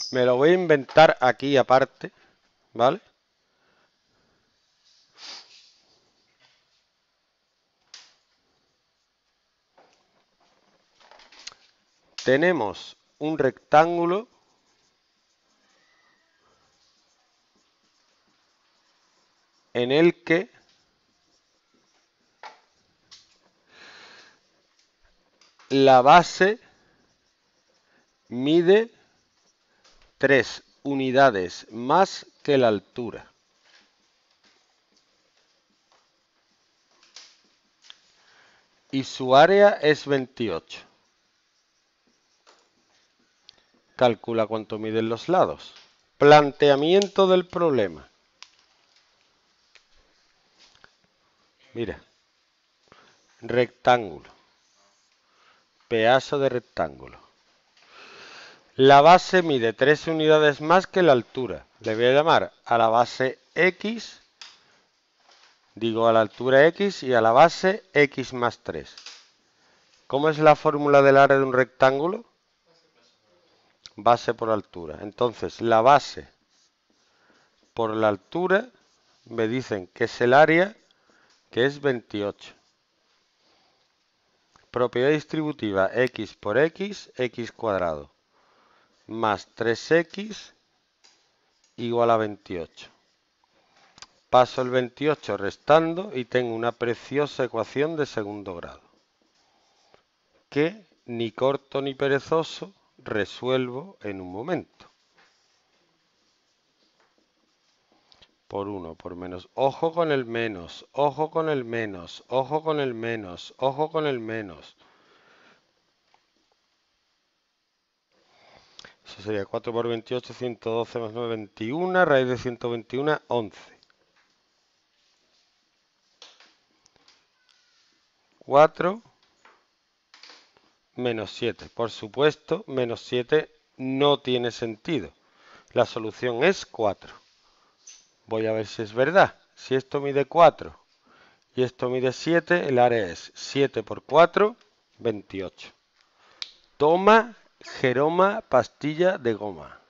Me lo voy a inventar aquí aparte, ¿vale? Tenemos un rectángulo en el que la base mide 3 unidades más que la altura. Y su área es 28. Calcula cuánto miden los lados. Planteamiento del problema. Mira, rectángulo, pedazo de rectángulo. La base mide 3 unidades más que la altura. Le voy a llamar a la base X, digo a la altura X y a la base X más 3. ¿Cómo es la fórmula del área de un rectángulo? Base por altura. Entonces, la base por la altura me dicen que es el área, que es 28. Propiedad distributiva x por x, x cuadrado, más 3x igual a 28. Paso el 28 restando y tengo una preciosa ecuación de segundo grado, que ni corto ni perezoso resuelvo en un momento. Por 1, por menos. Ojo con el menos, ojo con el menos, ojo con el menos, ojo con el menos. Eso sería 4 por 28, 112 más 9, 21. Raíz de 121, 11. 4 menos 7. Por supuesto, menos 7 no tiene sentido. La solución es 4. Voy a ver si es verdad. Si esto mide 4 y esto mide 7, el área es 7 por 4, 28. Toma, Jeroma, pastilla de goma.